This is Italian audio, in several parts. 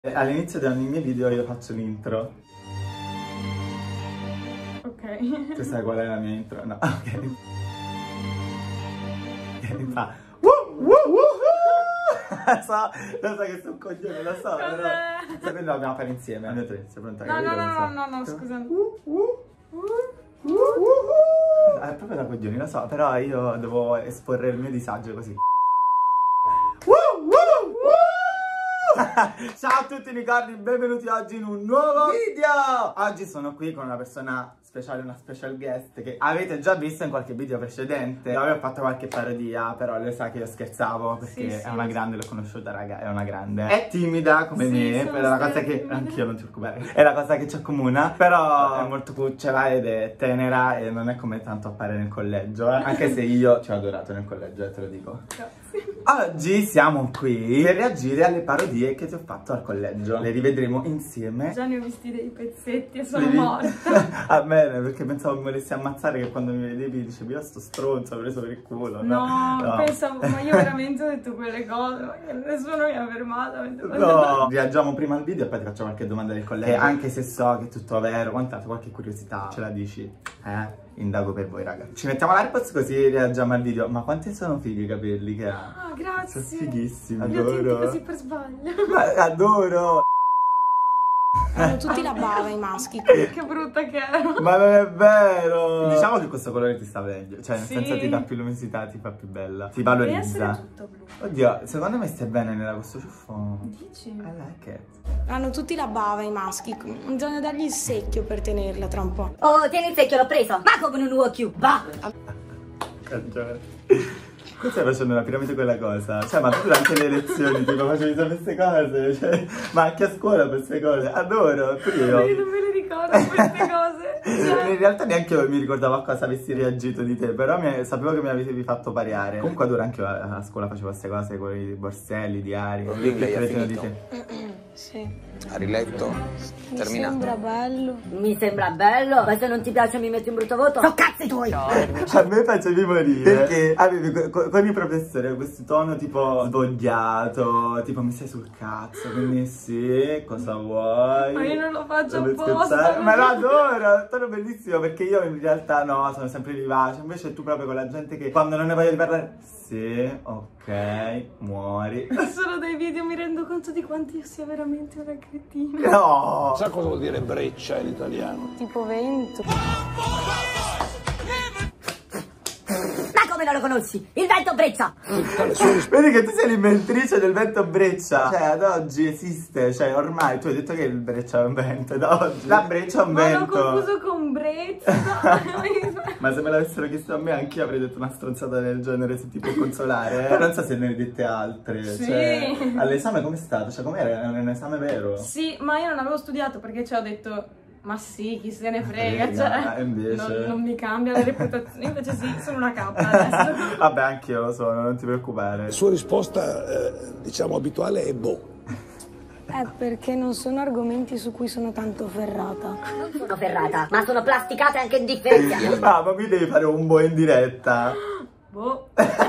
All'inizio di ogni mio video io faccio l'intro. Ok. Tu sai qual è la mia intro? No, ok. Che fa lo so che sono un coglione, lo so, però se lo dobbiamo fare insieme. Noi tre, sei pronta? No, scusa. È proprio da coglioni, lo so, però io devo esporre il mio disagio così. Ciao a tutti ricordi, benvenuti oggi in un nuovo video. Oggi sono qui con una persona speciale, una special guest che avete già visto in qualche video precedente. Dove ho fatto qualche parodia, però lei sa che io scherzavo perché sì, è una grande, l'ho conosciuta, raga, è una grande. È timida come me, però la cosa che anch'io non ti preoccupare, è la cosa che ci accomuna. Però è molto cucciola ed è tenera e non è come tanto appare nel collegio, anche se io ci ho adorato nel collegio, te lo dico. Grazie. Oggi siamo qui per reagire alle parodie che ti ho fatto al collegio. Le rivedremo insieme. Già ne ho visti dei pezzetti e sono morta. Va bene, perché pensavo mi volessi ammazzare, che quando mi vedevi dicevi io sto stronzo, l'ho preso per il culo. No, pensavo, ma io veramente ho detto quelle cose, ma nessuno mi ha fermato. No, reagiamo prima al video e poi ti faccio qualche domanda del collegio. Anche se so che è tutto vero, quanto qualche curiosità ce la dici? Indago per voi, raga. Ci mettiamo l'AirPods così reagiamo al video. Ma quanti sono fighi i capelli che ha? Ah, grazie. Sono fighissimi, Li ho tinti adoro. così per sbaglio. Ma adoro. Hanno tutti la bava i maschi. Che brutta che ero. Ma non è vero. Diciamo che questo colore ti sta meglio. Cioè nel Sì. senso ti dà più luminosità, ti fa più bella. Ti Deve essere valorizza. tutto blu. Oddio, secondo me stai bene nella questo ciuffo. Dici? I like it. Hanno tutti la bava i maschi. Bisogna dargli il secchio per tenerla tra un po'. Oh, tieni il secchio, l'ho preso. Ma come non uocchio? Va! Tu stai facendo una piramide quella cosa? Cioè, ma tu durante le lezioni tipo facevi sempre queste cose? Cioè, ma anche a scuola queste cose? Adoro, pure io. Ma io non me le ricordo queste cose. Cioè, In realtà neanche io mi ricordavo a cosa avessi reagito di te, però sapevo che mi avevi fatto pariare. Comunque adoro, anche io a scuola facevo queste cose con i borselli, diari. Lì lei ha cretino di finito? te. Sì. Ha riletto? Mi Terminato. sembra bello. Mi sembra bello. Ma se non ti piace mi metti un brutto voto? So cazzi tuoi! A me facevi morire perché avevi con i professori questo tono tipo svogliato, tipo mi stai sul cazzo, quindi sì, cosa vuoi? ma io non lo faccio Dove apposta. scherzare? Ma lo adoro, tono bellissimo, perché io in realtà no, sono sempre vivace, invece tu proprio con la gente che quando non ne voglio di parlare, sì, ok, muori. Solo dai video mi rendo conto di quanto io sia veramente una cretina. No! Sa cosa vuol dire breccia in italiano? Tipo vento. Ma come non lo conosci? Il vento breccia! Vedi che tu sei l'inventrice del vento breccia. Cioè ad oggi esiste, cioè ormai tu hai detto che il breccia è un vento, da oggi la breccia è un Ma l'ho vento. confuso con brezza. Ma se me l'avessero chiesto a me anch'io avrei detto una stronzata del genere, se ti può consolare. Non so se ne hai dette altre. Sì. Cioè, all'esame com'è stato? Cioè com'era? Era un esame vero? Sì, ma io non avevo studiato perché ci ho detto ma sì, chi se ne frega, cioè invece... non mi cambia la reputazione, invece sì, sono una capra adesso. Vabbè, anch'io lo sono, non ti preoccupare. La sua risposta, diciamo, abituale è boh. È perché non sono argomenti su cui sono tanto ferrata. Non sono ferrata, ma sono plasticata e anche indifferenziata. Ah, ma qui devi fare un boh in diretta. Boh.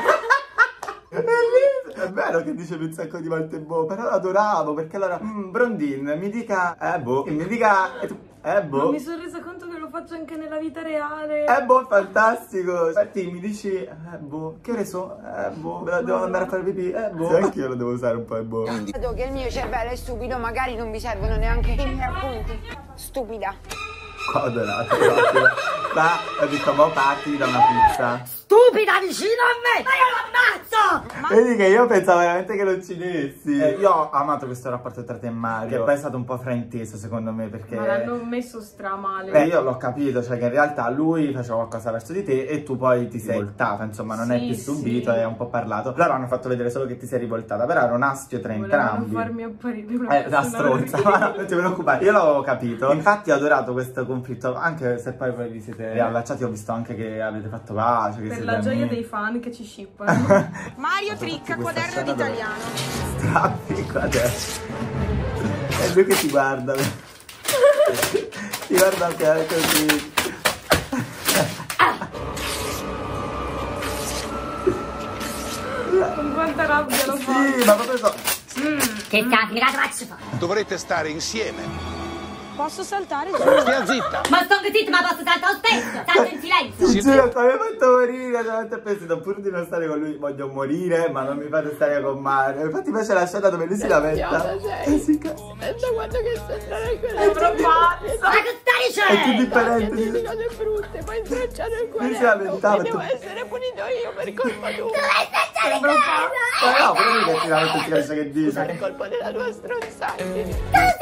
È vero che dicevi un sacco di volte boh, però lo adoravo, perché allora Brondin mi dica boh, e mi dica e tu, boh. Non mi sono resa conto che lo faccio anche nella vita reale. Boh, fantastico. Infatti mi dici boh, che ore sono? Boh, devo andare a fare pipì, boh. Sì, anche io lo devo usare un po' boh. Dato che il mio cervello è stupido, magari non mi servono neanche i miei appunti. Stupida. Qua ho adorato proprio. Qua ho detto mo parti da una pizza. Stupida vicino a me! Ma io l'ammazzo! Vedi che io pensavo veramente che non ci dessi. Io ho amato questo rapporto tra te e Mario, che poi è stato un po' frainteso secondo me, perché Ma l'hanno messo stramale. io l'ho capito, cioè che in realtà lui faceva qualcosa verso di te e tu poi ti sei rivoltata, insomma non Sì, hai più subito sì. e un po' parlato. Loro hanno fatto vedere solo che ti sei rivoltata, però era un astio tra Volevano entrambi. farmi apparire una La persona stronza, ma no, non ti preoccupare, io l'avevo capito. Infatti ho adorato questo conflitto, anche se poi vi siete riallacciati, ho visto anche che avete fatto pace, che per siete la gioia amici. dei fan che ci shippano. Mario Tricca, quaderno d'italiano. Strappi quaderno. È lui che ti guarda. Ti guarda anche così. Con quanta rabbia lo fa. Sì, ma proprio so. Che cazzo faccio fare? Dovrete stare insieme. Posso saltare giù? Stia zitta. Ma sto zitto, ma posso saltare lo stesso? Salto in silenzio. Ti giuro, mi hai fatto morire, ho pensato pur di non stare con lui voglio morire, ma non mi fate stare con Mario. Infatti piace la scena dove lui si lamenta. Si Guarda che sta andando quella È proprio pazzo. Ma che stai dicendo? è tutto differente. di cose brutte, poi intrecciare il Lui si querello. lamentava. Devo essere punito io per colpa tua. Ma no, però lui che finalmente si capisce che dice. Per colpa della tua stronzaggine.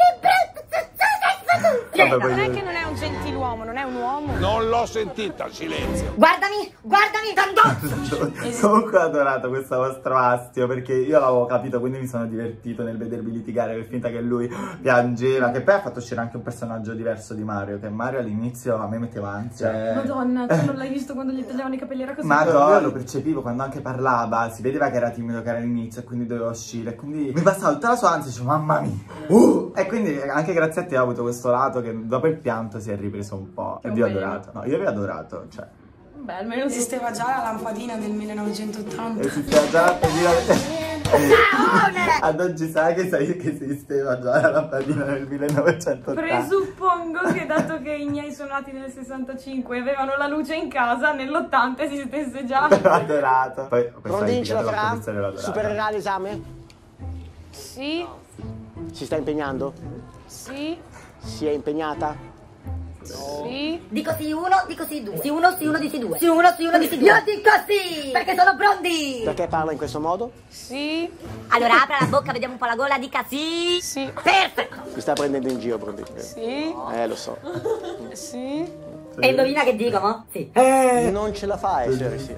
Vabbè, poi Non è che non è un gentiluomo, non è un uomo. Non l'ho sentita, silenzio. Guardami, tandozzo. Comunque ho adorato questo vostro astio perché io l'avevo capito, quindi mi sono divertito nel vedervi litigare per finta che lui piangeva, che poi ha fatto uscire anche un personaggio diverso di Mario, che Mario all'inizio a me metteva ansia. Madonna, tu non l'hai visto quando gli tagliavano i capelli, era così. Ma io lo percepivo quando anche parlava, si vedeva che era timido, che era all'inizio e quindi doveva uscire, quindi mi passava tutta la sua ansia e dicevo mamma mia. E quindi anche grazie a te ho avuto questo lato che dopo il pianto si è ripreso un po'. E vi ho adorato. No, io vi ho adorato, cioè. Beh, almeno Esisteva già la lampadina del 1980. Esisteva già la lampadina. Ad oggi sai che esisteva già la lampadina nel 1980. presuppongo che dato che i miei sono nati nel 65 e avevano la luce in casa, nell'80 esistesse già. L'ho adorato. Poi Rondin ce la farà? professore l'ho adorato. Supererà l'esame? Sì, Si sta impegnando? sì, Si è impegnata? sì. Dico sì uno, dico sì due. Sì uno, sì uno, dici due. Sì uno, sì uno, dici due. Io dico sì, perché sono pronti. Perché parla in questo modo? Sì, Allora apra la bocca, vediamo un po' la gola, dica sì. sì, Perfetto. Mi sta prendendo in giro, Rondin. sì, Lo so. sì. E indovina che dico, mo? Sì. Non ce la fa a essere sì.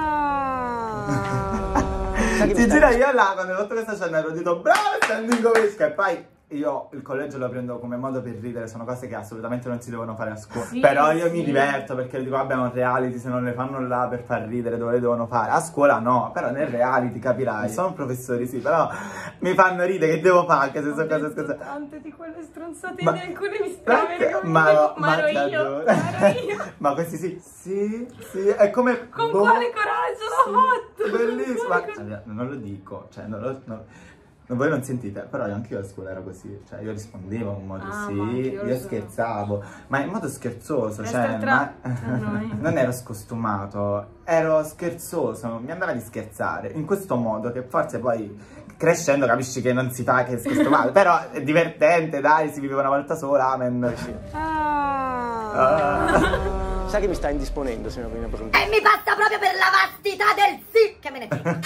Ah. Sai che Ti mi gira stai- io là quando hai fatto questa scena ero detto bravo standing ovation e poi io il collegio lo prendo come modo per ridere, sono cose che assolutamente non si devono fare a scuola. Sì, però io sì. mi diverto perché dico vabbè è un reality, se non le fanno là per far ridere dove le devono fare? A scuola no, però nel reality capirai. Sono professori sì, però mi fanno ridere, che devo fare anche se sono cose scusate. Tante di quelle stronzate Ma- di alcune mi stanno Ma ero ti io, adoro. ero io. Ma questi sì, è come Con boh, quale coraggio l'ho fatto? bellissimo. Con quale Ma non lo dico, cioè voi non sentite, però anche io a scuola ero così, cioè io rispondevo in modo Ah, sì, ma anch'io lo io so. scherzavo, ma in modo scherzoso, Resta cioè tra noi. non ero scostumato, ero scherzoso, mi andava di scherzare, in questo modo che forse poi crescendo capisci che non si fa che è scostumato, però è divertente, dai, si vive una volta sola, amen. Sai che mi sta indisponendo, signor Rondin. E mi passa proprio per la vastità del sì. Che me ne frega.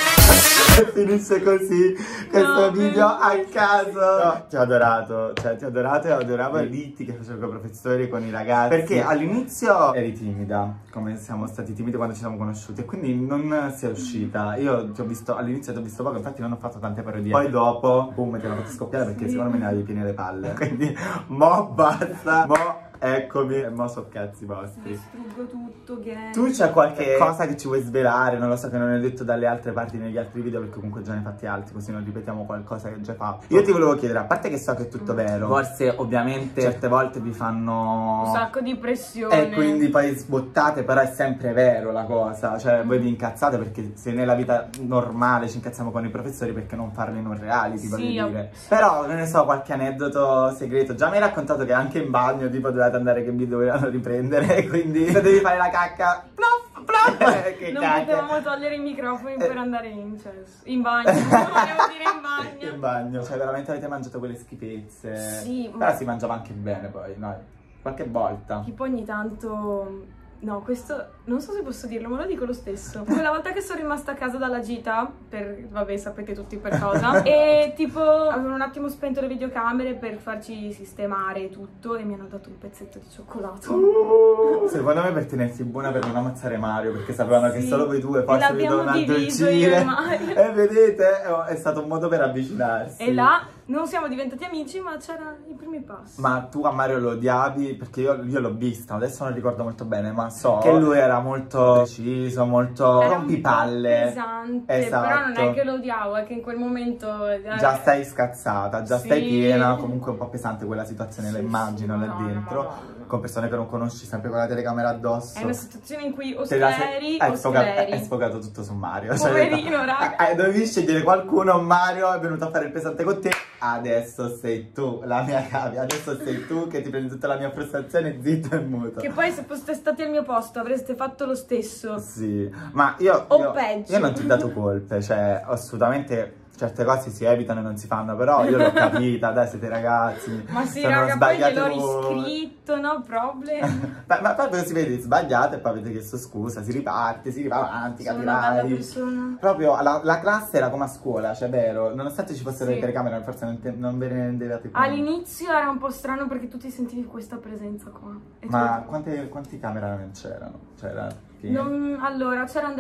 Finisce così questo No, video a bellissimo. caso. No, ti ho adorato, cioè ti ho adorato e adoravo i liti che facevo con i professori, con i ragazzi. Perché all'inizio eri timida, come siamo stati timidi quando ci siamo conosciuti, e quindi non sei uscita. Io ti ho visto, all'inizio ti ho visto poco, infatti non ho fatto tante parodie. Poi dopo, boom, ti hanno fatto scoppiare perché secondo me ne avevi piene le palle. Quindi, mo basta, mo eccomi e mo so cazzi vostri. Distruggo tutto, gang. Tu c'è qualche cosa che ci vuoi svelare? Non lo so, che non hai detto dalle altre parti negli altri video, perché comunque già ne hai fatti altri, così non ripetiamo qualcosa che hai già fatto. Io ti volevo chiedere, a parte che so che è tutto vero, forse ovviamente certe volte vi fanno Un sacco di pressione. e quindi poi sbottate, però è sempre vero la cosa. Cioè voi vi incazzate perché se nella vita normale ci incazziamo con i professori, perché non farlo in un reality, voglio dire. Però non ne so, qualche aneddoto segreto. Già mi hai raccontato che anche in bagno tipo dovete andare, che vi dovevano riprendere, e quindi se devi fare la cacca plof, plof, che Non cacca. potevamo togliere i microfoni per andare in bagno. Non volevo dire in bagno. In bagno, cioè veramente avete mangiato quelle schifezze. Sì, però ma- si mangiava anche bene poi, no? Qualche volta. Tipo ogni tanto... No, questo non so se posso dirlo, ma lo dico lo stesso. Quella volta che sono rimasta a casa dalla gita, per, vabbè, sapete tutti per cosa, e tipo avevano un attimo spento le videocamere per farci sistemare tutto e mi hanno dato un pezzetto di cioccolato. Secondo me per tenersi buona, per non ammazzare Mario, perché sapevano che Sì. solo voi due E forse vi l'abbiamo dovevano diviso io addolcire. e Mario. E vedete, è stato un modo per avvicinarsi. E là non siamo diventati amici, ma c'erano i primi passi. Ma tu a Mario lo odiavi? Perché io l'ho visto, adesso non ricordo molto bene, ma so che lui era molto preciso, molto Era rompipalle. un po' pesante, Esatto. però non è che lo odiavo, è che in quel momento... Già stai scazzata, già Sì. stai piena, comunque un po' pesante quella situazione, la immagino là no, dentro, no. con persone che non conosci, sempre con la telecamera addosso. È una situazione in cui o Te la scleri hai o sfogato, scleri. hai sfogato tutto su Mario. Poverino, raga. Dovevi scegliere qualcuno, Mario è venuto a fare il pesante con te. adesso sei tu, la mia cavia, adesso sei tu che ti prendi tutta la mia frustrazione zitto e muto. Che poi se foste stati al mio posto avreste fatto lo stesso. Sì, ma io peggio. io non ti ho dato colpe, cioè assolutamente certe cose si evitano e non si fanno, però io l'ho capita, dai, siete ragazzi. Ma sì, sono raga, poi gliel'ho voi. riscritto, no problem. ma proprio si vede, sbagliate e poi avete chiesto scusa, si riparte, si va avanti, Sono una bella capirai. persona. Proprio la classe era come a scuola, cioè vero, nonostante ci fossero Sì. le telecamere, forse non ve ne rendevate conto. All'inizio era un po' strano perché tu ti sentivi questa presenza qua. E Ma quante camere c'erano? C'era allora, c'erano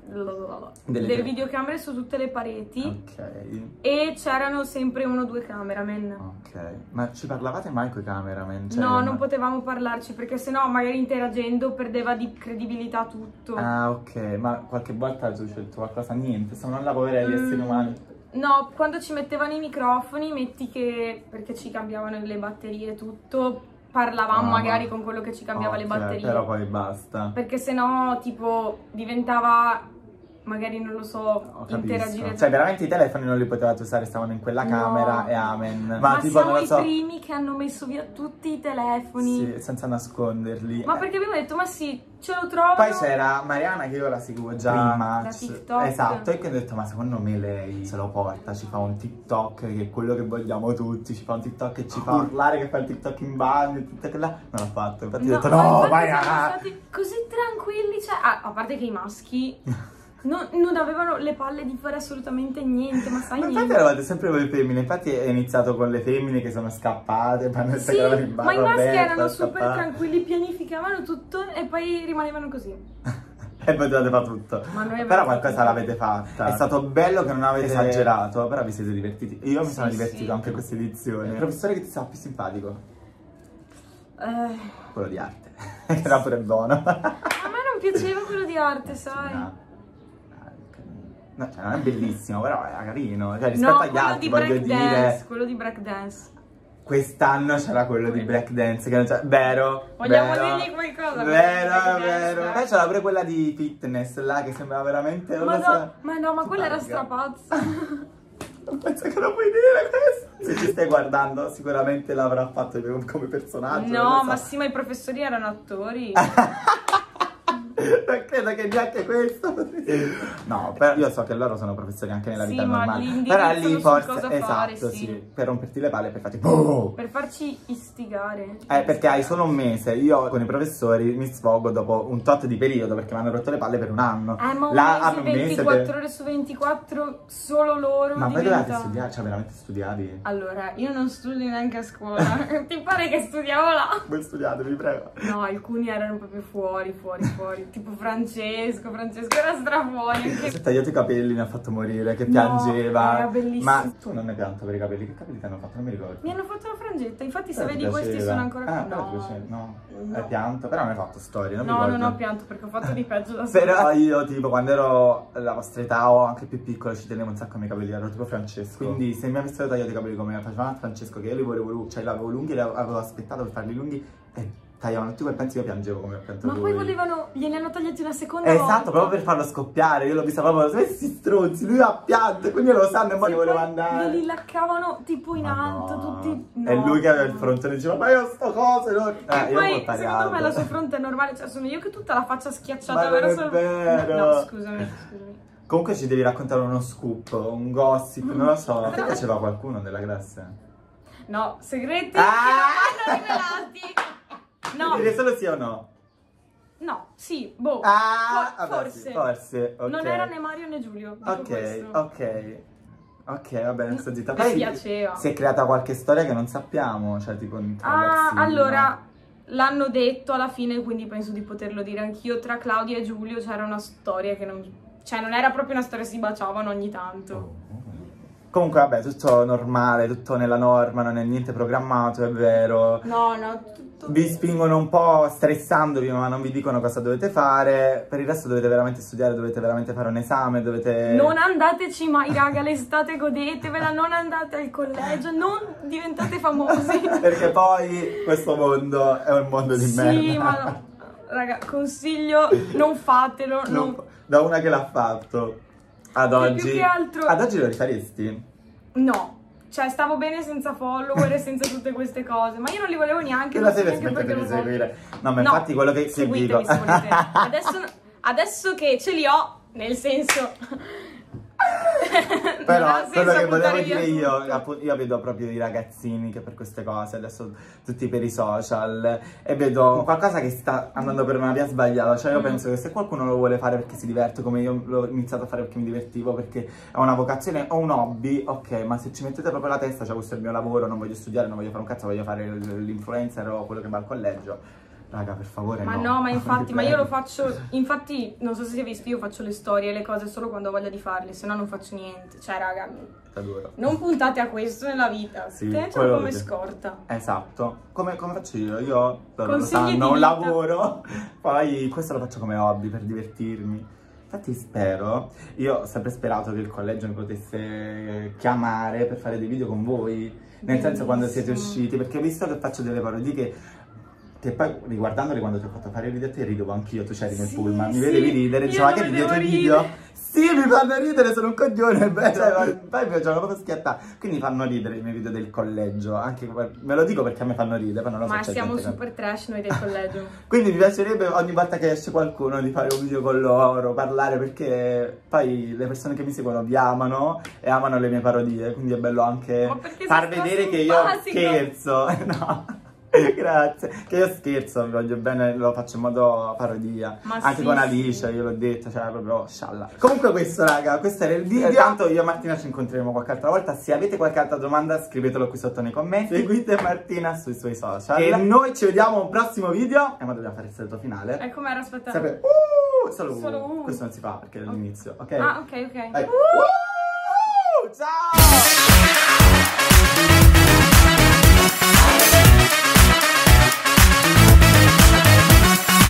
delle videocamere su tutte le pareti. Ok. E c'erano sempre 1 o 2 cameraman. Ok, ma ci parlavate mai coi cameraman? Cioè, No, non potevamo parlarci perché sennò magari interagendo perdeva di credibilità tutto. Ah, ok, ma qualche volta tu hai scelto qualcosa? Niente, sono la povera degli esseri umani. No, quando ci mettevano i microfoni, metti che perché ci cambiavano le batterie e tutto, parlavamo magari con quello che ci cambiava le batterie. Però poi basta. Perché sennò tipo diventava magari non lo so, interagire. Cioè veramente i telefoni non li potevate usare, stavano in quella camera e amen. Ma tipo, siamo non lo i so, primi che hanno messo via tutti i telefoni. sì, senza nasconderli. Ma perché abbiamo detto, ma sì, ce lo trovano. Poi c'era Mariana che io la seguivo già prima. Da TikTok. Esatto, e quindi ho detto, ma secondo me lei se lo porta, ci fa un TikTok, che è quello che vogliamo tutti, ci fa un TikTok e ci fa urlare che fa il TikTok in bagno, il TikTok là. Non l'ha fatto, infatti ho detto no, vai siamo stati così tranquilli, cioè, a parte che i maschi non avevano le palle di fare assolutamente niente, ma sai niente. Infatti eravate sempre voi femmine, infatti è iniziato con le femmine che sono scappate, poi Sì, ma i maschi erano super tranquilli, pianificavano tutto e poi rimanevano così. E potevate fare tutto. Ma noi però qualcosa l'avete fatta. È stato bello che non avete esagerato, però vi siete divertiti. Io mi sono divertito anche in questa edizione. Il professore che ti stava più simpatico? Quello di arte. Era pure buono. A me non piaceva quello di arte, sai. No, cioè non è bellissimo, però era carino. Cioè rispetto agli altri, voglio dire. Quello di breakdance. Quest'anno c'era quello di breakdance, che non c'è. Vero? Vogliamo vero, dirgli qualcosa? Vero. Poi c'era pure quella di fitness là che sembrava veramente. Ma quella era strapazza. Non penso che lo puoi dire questo. Se ci stai guardando, sicuramente l'avrà fatto come personaggio. No, ma sì, ma i professori erano attori. Non credo che neanche questo. No, però io so che loro sono professori anche nella vita normale. Però lì forse esatto, sì. Per romperti le palle, per farti per farci istigare. Perché hai solo un mese. Io con i professori mi sfogo dopo un tot di periodo perché mi hanno rotto le palle per un anno. Ma là un mese, 24 ore su 24 solo loro. Ma voi dovete studiare? Cioè veramente studiavi? Allora, io non studio neanche a scuola. Ti pare che studiavo là? Voi studiate, vi prego. No, alcuni erano proprio fuori. Tipo Francesco era strafuori. Si è tagliato i capelli, mi ha fatto morire, che piangeva. Era bellissimo. Ma tu non ne pianto per i capelli, che capelli ti hanno fatto? Non mi ricordo. Mi hanno fatto la frangetta, infatti se vedi questi sono ancora no. Hai pianto, però non hai fatto storie, non ho pianto perché ho fatto di peggio da sola. Però io tipo quando ero alla vostra età o anche più piccolo ci tenevo un sacco ai miei capelli, ero tipo Francesco. Quindi se mi avessero tagliato i capelli come facevano a Francesco, che io li volevo, cioè l'avevo lunghi e avevo aspettato per farli lunghi e tagliavano tutti quel pezzo, io piangevo come ho pianto lui. Ma poi gliene hanno tagliati una seconda volta. Esatto, proprio per farlo scoppiare. Io l'ho vista proprio, questi stronzi, lui ha pianto, quindi lo sanno e poi volevo andare. Li laccavano tipo in alto, tutti. No. E lui che aveva il frontone diceva, ma io sto cose, no? E poi secondo me la sua fronte è normale, cioè sono io che tutta la faccia schiacciata verso il... vero. No, scusami. Comunque ci devi raccontare uno scoop, un gossip, non lo so. Ti piaceva qualcuno della classe? No, segreti che non hanno rivelati. No. Dire solo sì o no? No, sì, forse. Okay. Non era né Mario né Giulio. Ok, va bene, sto zitta. Mi piaceva. Si è creata qualche storia che non sappiamo, cioè tipo allora, l'hanno detto alla fine, quindi penso di poterlo dire anch'io. Tra Claudia e Giulio c'era una storia che non era proprio una storia, si baciavano ogni tanto. Comunque vabbè, tutto normale, tutto nella norma, non è niente programmato, è vero. No, tutto. Vi spingono un po' stressandovi, ma non vi dicono cosa dovete fare. Per il resto dovete veramente studiare, dovete veramente fare un esame, dovete... Non andateci mai, raga, l'estate godetevela, non andate al collegio, non diventate famosi. Perché poi questo mondo è un mondo di merda. Sì, ma no. Raga, consiglio, non fatelo. Da una che l'ha fatto. Ad oggi. Più che altro... Ad oggi lo rifaresti? No. cioè stavo bene senza follower e senza tutte queste cose, ma io non li volevo neanche. Tu la devi smettere di seguire. No, ma infatti quello che seguitemi se volete. Adesso che ce li ho, nel senso... Però quello che volevo dire io vedo proprio i ragazzini che per queste cose adesso tutti per i social, e vedo qualcosa che sta andando per una via sbagliata. Cioè io penso che se qualcuno lo vuole fare perché si diverte, come io l'ho iniziato a fare perché mi divertivo, perché è una vocazione o un hobby, ok, ma se ci mettete proprio la testa, cioè questo è il mio lavoro, non voglio studiare, non voglio fare un cazzo, voglio fare l'influencer o quello che va al collegio, raga, per favore. Ma no, ma infatti, ma io lo faccio. Infatti, non so se si è visto, io faccio le storie e le cose solo quando ho voglia di farle, se no non faccio niente. Cioè, raga, non puntate a questo nella vita. Sì, tenetelo come scorta. Esatto. Come faccio io? Io lo sanno, un lavoro. Poi questo lo faccio come hobby per divertirmi. Infatti spero, io ho sempre sperato che il collegio mi potesse chiamare per fare dei video con voi. Nel senso, quando siete usciti, perché visto che faccio delle parodie che poi riguardandole, quando ti ho fatto fare i video a te ridevo anch'io, tu c'eri nel pullman, mi vedevi ridere, diceva che dietro i video, sì, mi fanno ridere, sono un coglione, cioè, poi mi facevano proprio schiattare, quindi fanno ridere i miei video del collegio, anche me lo dico perché a me fanno ridere, poi non lo so. Ma siamo super trash noi del collegio. Quindi mi piacerebbe ogni volta che esce qualcuno di fare un video con loro, parlare, perché poi le persone che mi seguono vi amano e amano le mie parodie, quindi è bello anche far vedere che io scherzo, no. Grazie, che io scherzo, vi voglio bene, lo faccio in modo parodia. Anche con Alice, io l'ho detto, cioè proprio scialla. Comunque questo, raga, questo era il video. Tanto io e Martina ci incontreremo qualche altra volta. Se avete qualche altra domanda scrivetelo qui sotto nei commenti. Seguite Martina sui suoi social. E noi ci vediamo a un prossimo video. E ma dobbiamo fare il saluto finale. E com'era, aspetta. Sempre solo questo non si fa perché è l'inizio, ok? Ah, ok. Ciao!